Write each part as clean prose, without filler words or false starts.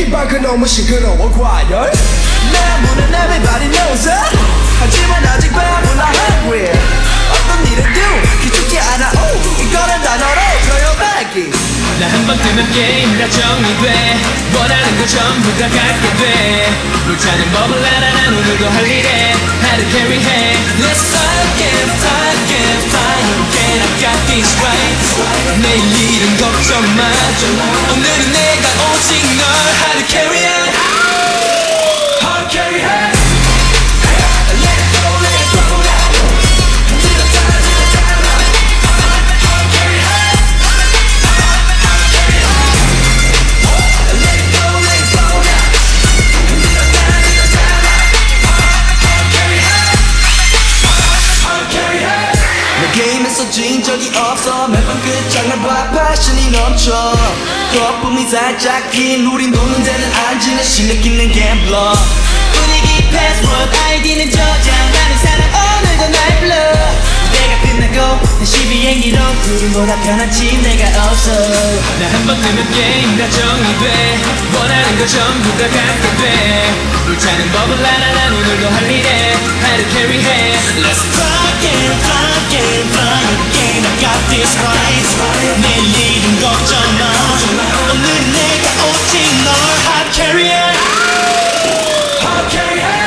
분위기 밖은 너무 시끄러워 과열 나무는 everybody knows it 하지만 아직 배불러 hungry 어떤 일을 do 기죽지 않아 이거는 단어로 표현하기 나 한 번 뜨면 게임 다 정리돼 원하는 거 전부 다 갖게 돼 불타는 법을 알아 난 오늘도 할 일에 하드캐리 해 Let's fly again Again I got this right 내일은 걱정 마 오늘은 내가 오직 널 하드캐리 해 하드캐리 해 게임에서 진 적이 없어 매번 끝장을 봐 패션이 넘쳐 거품이 살짝 긴 우린 노는 데는 앉으는 실력 있는 갬블러 분위기 패스워드 아이디는 저장 나는 사람 오늘도 날 불러 내가 끝나고 다시 비행기로 둘이보다 편한 집 내가 없어 나 한 번 뜨면 게임 다 정리돼 원하는 거 전부 다 갖게 돼 불타는 법을 알아 난 오늘도 할 일에 하드캐리 해 Let's fly again I got this right 내일은 걱정 마 오늘은 내가 오직 널 하드캐리 해 하드캐리 해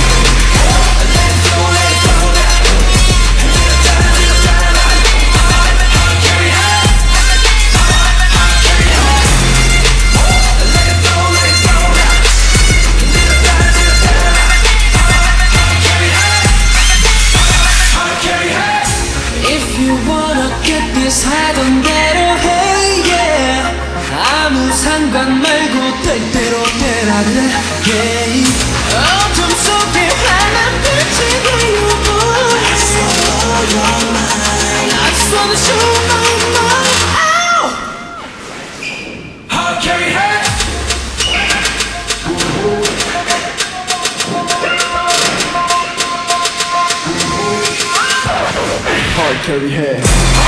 하던 대로 해 yeah. 아무 상관 말고 될 대로 되라 그래 yeah. 어둠 속에 하나 빛이 되고 I just wanna show my mind 하드캐리 해 하드캐리 해